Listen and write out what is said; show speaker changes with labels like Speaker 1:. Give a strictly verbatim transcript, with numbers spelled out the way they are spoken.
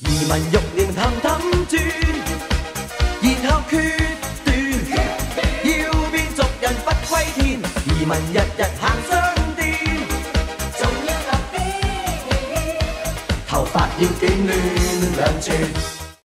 Speaker 1: 移民欲念氹氹轉，然後決斷，要變族人不歸天，移民日日行商店，仲要立啲，頭髮要捲亂兩寸。